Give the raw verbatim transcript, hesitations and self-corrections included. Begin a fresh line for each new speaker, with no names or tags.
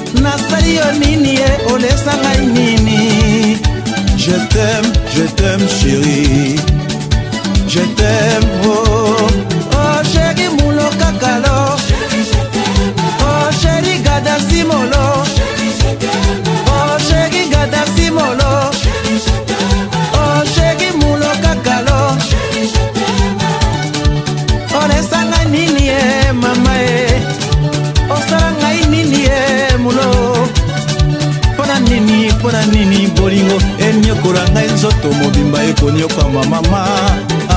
nasali yo nini ye olesa ngai nini. Je t'aime, je t'aime chérie, je t'aime oh. Oh chérie moulo kakalo, oh chérie gada simolo, oh chérie gada simolo, oh chérie moulo kakalo. Olesa ngai nini ye mama ye, osala ngai nini ye mulo. Pona nini, pona nini bolingo enyokola ngai nzoto mobimba ekonyokwama mama.